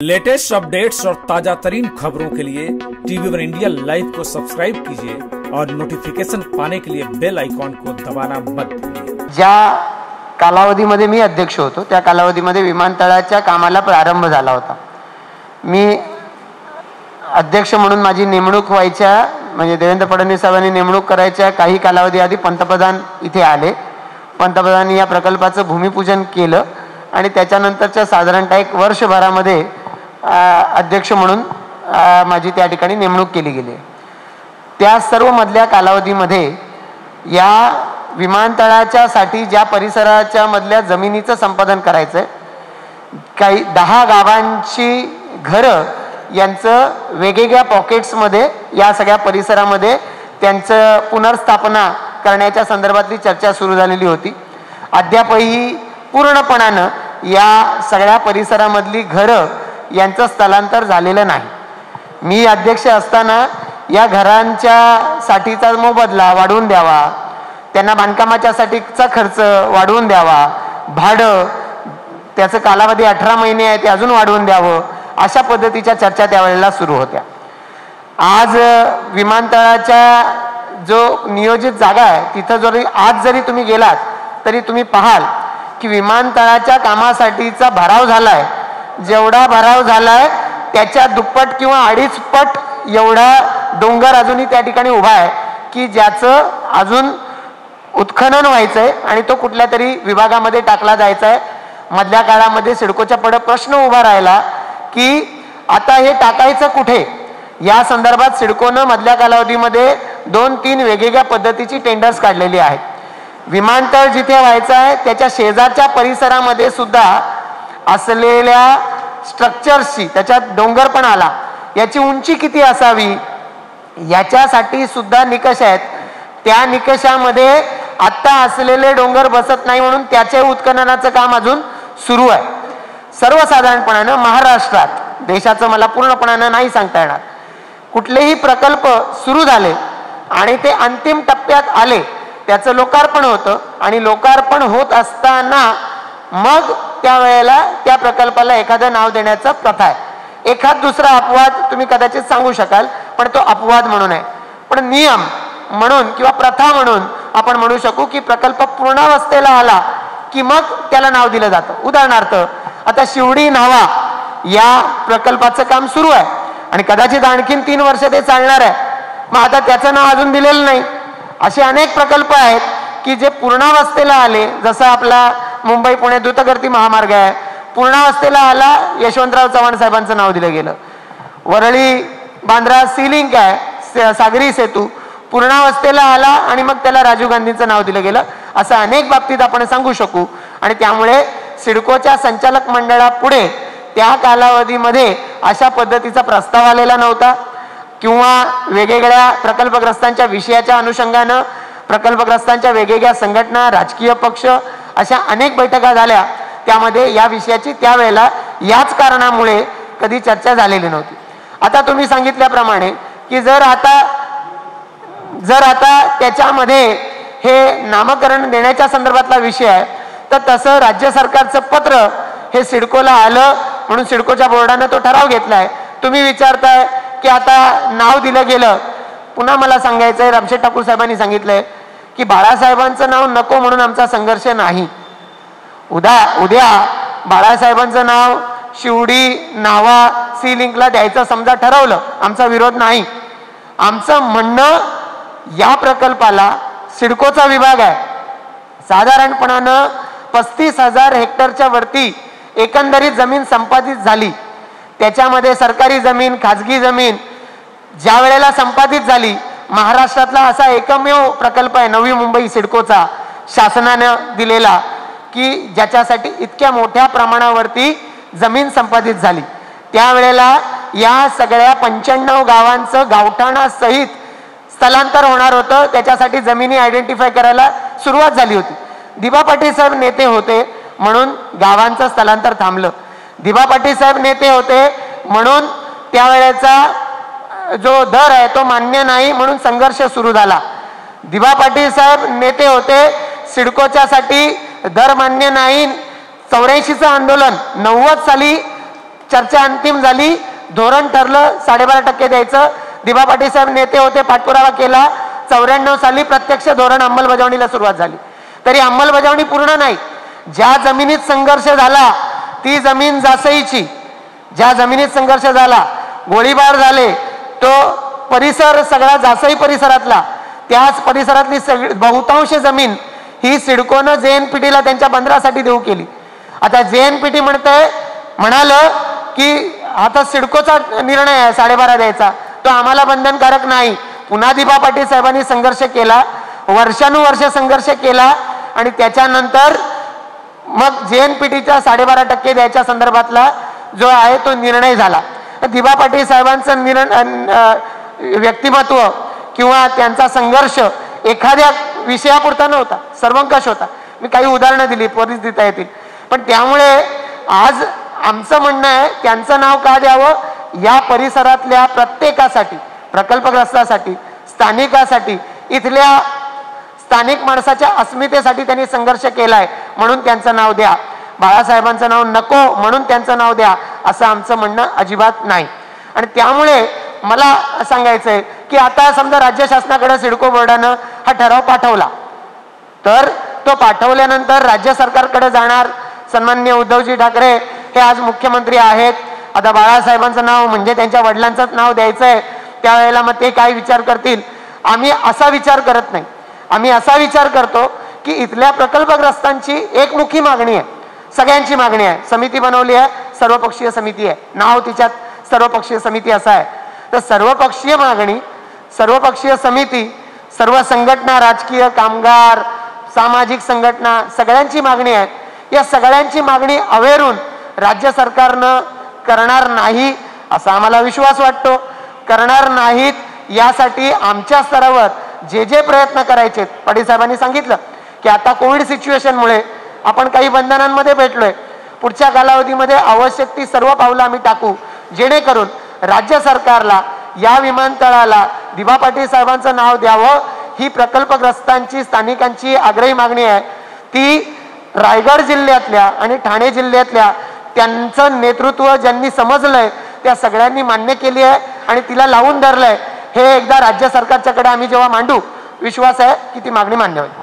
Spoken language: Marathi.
लेटेस्ट अपडेट्स और ताजा तरीन खबरों के लिए टीवी वन इंडिया लाइव को सब्सक्राइब कीजिए और नोटिफिकेशन पाने के लिए बेल आइकॉन को दबाना मत भूलिए। ज्या कालावधीमध्ये मी अध्यक्ष होतो त्या कालावधीमध्ये विमानतळाच्या कामाला प्रारंभ झाला होता। मी अध्यक्ष म्हणून माझी नेमणूक व्हायच्या म्हणजे देवेंद्र फडणवीस साहेबांनी नेमणूक करायच्या काही कालावधी आधी पंतप्रधान इथे आले। पंतप्रधानांनी या प्रकल्पाचं भूमिपूजन केलं आणि त्याच्यानंतरच्या साधारणतः एक वर्षभरामध्ये अध्यक्ष म्हणून माझी त्या ठिकाणी नेमणूक केली गेली। त्या सर्व मधल्या कालावधीमध्ये या विमानतळाच्या साठी ज्या परिसराच्या मधल्या जमिनीचं संपादन करायचं काही 10 गावांची घरं यांचं वेगवेगळ्या पॉकेट्समध्ये या सगळ्या परिसरामध्ये त्यांचं पुनर्स्थापना करण्याच्या संदर्भातली चर्चा सुरू झालेली होती। अद्यापही पूर्णपणाने या सगळ्या परिसरामधली घरं यांचं स्थलांतर झालेलं नाही। मी अध्यक्ष असताना या घरांच्या साठीचा मोबदला वाढवून द्यावा, त्यांना बांधकामाच्या साठीचा खर्च वाढवून द्यावा, भाडं त्याचं कालावधी 18 महिने आहे ते अजून वाढवून द्यावं, अशा पद्धतीच्या चर्चा त्यावेळेला सुरू होत्या। आज विमानतळाच्या जो नियोजित जागा आहे तिथं आज जरी तुम्ही गेलात तरी तुम्ही पाहाल की विमानतळाच्या कामासाठीचा भराव झालाय। जेवढा भराव झालाय त्याच्या दुप्पट किंवा 2.5 पट एवढा डोंगर अजूनही त्या ठिकाणी उभा आहे की ज्याचं अजून उत्खनन व्हायचंय आणि तो कुठल्या तरी विभागामध्ये टाकला जायचा आहे। मधल्या काळामध्ये सिडकोच्या पुढे प्रश्न उभा राहिला की आता हे टाकायचं कुठे। या संदर्भात सिडकोनं मधल्या कालावधीमध्ये 2-3 वेगवेगळ्या पद्धतीची टेंडर्स काढलेली आहेत। विमानतळ जिथे व्हायचं आहे त्याच्या शेजारच्या परिसरामध्ये सुद्धा असलेल्या स्ट्रक्चर्सची त्याच्यात डोंगर पण आला, याची उंची किती असावी याच्यासाठी सुद्धा निकष आहेत। त्या निकषामध्ये आता असलेले डोंगर बसत नाही म्हणून त्याचे उत्खननाचं काम अजून सुरू आहे। सर्वसाधारणपणाने महाराष्ट्रात देशाचं मला पूर्णपणाने नाही सांगता येणार कुठलेही प्रकल्प सुरू झाले आणि ते अंतिम टप्प्यात आले त्याचं लोकार्पण होतं आणि लोकार्पण होत असताना मग त्यावेळेला त्या प्रकल्पाला एखादं नाव देण्याचा प्रथा आहे। एखाद दुसरा अपवाद तुम्ही कदाचित सांगू शकाल पण तो अपवाद म्हणून आहे। पण नियम म्हणून किंवा प्रथा म्हणून आपण म्हणू शकू की प्रकल्प पूर्णावस्थेला आला की मग त्याला नाव दिलं जातं। उदाहरणार्थ आता शिवडी न्हावा या प्रकल्पाचं काम सुरू आहे आणि कदाचित आणखीन 3 वर्ष ते चालणार आहे, मग आता त्याचं नाव अजून दिलेलं नाही। असे अनेक प्रकल्प आहेत की जे पूर्णावस्थेला आले, जसं आपला मुंबई पुणे द्रुतगती महामार्ग आहे, पूर्णावस्थेला आला यशवंतराव चव्हाण साहेबांचं नाव दिलं गेलं। वरळी बांद्रा सी लिंक आहे, सागरी सेतू पूर्णावस्थेला आला आणि मग त्याला राजीव गांधींचं नाव दिलं गेलं। असं अनेक बाबतीत आपण सांगू शकू आणि त्यामुळे सिडकोच्या संचालक मंडळापुढे त्या कालावधीमध्ये अशा पद्धतीचा प्रस्ताव आलेला नव्हता किंवा वेगवेगळ्या प्रकल्पग्रस्तांच्या विषयाच्या अनुषंगाने प्रकल्पग्रस्तांच्या वेगवेगळ्या संघटना राजकीय पक्ष अशा अनेक बैठका झाल्या। त्यामध्ये या विषयाची त्यावेळेला याच कारणामुळे कधी चर्चा झालेली नव्हती। आता तुम्ही सांगितल्याप्रमाणे की जर आता त्याच्यामध्ये हे नामकरण देण्याच्या संदर्भातला विषय आहे तर तसं राज्य सरकारचं पत्र हे सिडकोला आलं म्हणून सिडकोच्या बोर्डाने तो ठराव घेतलाय। तुम्ही विचारताय की आता नाव दिलं गेलं, पुन्हा मला सांगायचंय रामशेठ ठाकूर साहेबांनी सांगितलंय की बाळासाहेबांचं नाव नको म्हणून आमचा संघर्ष नाही। उद्या बाळासाहेबांचं नाव शिवडी न्हावा सी लिंकला द्यायचं समजा ठरवलं, आमचा विरोध नाही। आमचं म्हणणं या प्रकल्पाला सिडकोचा विभाग आहे, साधारणपणाने 35,000 हेक्टरच्या वरती एकंदरीत जमीन संपादित झाली। त्याच्यामध्ये सरकारी जमीन खाजगी जमीन ज्या वेळेला संपादित झाली, महाराष्ट्रातला असा एकमेव प्रकल्प आहे नवी मुंबई सिडकोचा शासनाने दिलेला की ज्याच्यासाठी इतक्या मोठ्या प्रमाणावरती जमीन संपादित झाली। त्यावेळेला या सगळ्या 95 गावांचं गावठाणासहित स्थलांतर होणार होतं, त्याच्यासाठी जमिनी आयडेंटिफाय करायला सुरुवात झाली होती। दिबा पाटील साहेब नेते होते म्हणून गावांचं स्थलांतर थांबलं। दिबा पाटील साहेब नेते होते म्हणून त्यावेळेचा जो दर आहे तो मान्य नाही म्हणून संघर्ष सुरू झाला। दिबा पाटील साहेब नेते होते, सिडकोच्या साठी दर मान्य नाही 84चं आंदोलन 90 साली चर्चा अंतिम झाली, धोरण ठरलं, 12.5% द्यायचं. दिबा पाटील साहेब नेते होते, पाठपुरावा केला. 94 साली प्रत्यक्ष धोरण अंमलबजावणीला सुरुवात झाली. तरी अंमलबजावणी पूर्ण नाही. ज्या जमिनीत संघर्ष झाला ती जमीन जासईची, ज्या जमिनीत संघर्ष झाला, गोळीबार झाले, तो परिसर सगळा जासई परिसरातला, त्याच परिसरातली बहुतांश जमीन ही सिडकोनं JNPTला त्यांच्या बंदरासाठी देऊ केली. आता JNPT म्हणालं की आता सिडकोचा निर्णय आहे 12.5 द्यायचा, तो आम्हाला बंधनकारक नाही. पुन्हा दिबा पाटील साहेबांनी संघर्ष केला, वर्षानुवर्ष संघर्ष केला आणि त्याच्यानंतर मग JNPTच्या 12.5% द्यायच्या संदर्भातला जो आहे तो निर्णय झाला. दिबा पाटील साहेबांचं व्यक्तिमत्व किंवा त्यांचा संघर्ष एखाद्या विषयापुरता नव्हता, सर्वंकष होता. मी काही उदाहरणं दिली, पोलीस देता येतील. पण त्यामुळे आज आमचं म्हणणं आहे त्यांचं नाव का द्यावं, या परिसरातल्या प्रत्येकासाठी, प्रकल्पग्रस्तासाठी, स्थानिकासाठी, इथल्या स्थानिक माणसाच्या अस्मितेसाठी त्यांनी संघर्ष केलाय म्हणून त्यांचं नाव द्या. बाळासाहेबांचं नाव नको म्हणून त्यांचं नाव द्या असं आमचं म्हणणं अजिबात नाही. आणि त्यामुळे मला सांगायचंय की आता समजा राज्य शासनाकडे सिडको बोर्डानं हा ठराव पाठवला, तर तो पाठवल्यानंतर राज्य सरकारकडे जाणार. सन्माननीय उद्धवजी ठाकरे हे आज मुख्यमंत्री आहेत. आता बाळासाहेबांचं नाव म्हणजे त्यांच्या वडिलांचंच नाव द्यायचंय, त्यावेळेला मग ते काय विचार करतील. आम्ही असा विचार करत नाही. आम्ही असा विचार करतो की इथल्या प्रकल्पग्रस्तांची एकमुखी मागणी आहे, सगळ्यांची मागणी आहे. समिती बनवली आहे, सर्वपक्षीय समिती आहे, नाव तिच्यात सर्वपक्षीय समिती असं आहे. तर सर्वपक्षीय मागणी, सर्वपक्षीय समिती, सर्व संघटना, राजकीय, कामगार, सामाजिक संघटना, सगळ्यांची मागणी आहे. या सगळ्यांची मागणी अवेरून राज्य सरकारनं करणार नाही असा आम्हाला विश्वास वाटतो. करणार नाहीत यासाठी आमच्या स्तरावर जे जे प्रयत्न करायचे, पाटील साहेबांनी सांगितलं की आता कोविड सिच्युएशनमुळे आपण काही बंधनांमध्ये भेटलोय. पुढच्या कालावधीमध्ये आवश्यक ती सर्व पावलं आम्ही टाकू, जेणेकरून राज्य सरकारला या विमानतळाला दिबा पाटील साहेबांचं नाव द्यावं ही प्रकल्पग्रस्तांची, स्थानिकांची आग्रही मागणी आहे. ती रायगड जिल्ह्यातल्या आणि ठाणे जिल्ह्यातल्या त्यांचं नेतृत्व ज्यांनी समजलंय त्या सगळ्यांनी मान्य केली आहे आणि तिला लावून धरलंय. हे एकदा राज्य सरकारच्याकडे आम्ही जेव्हा मांडू, विश्वास आहे की ती मागणी मान्य होईल.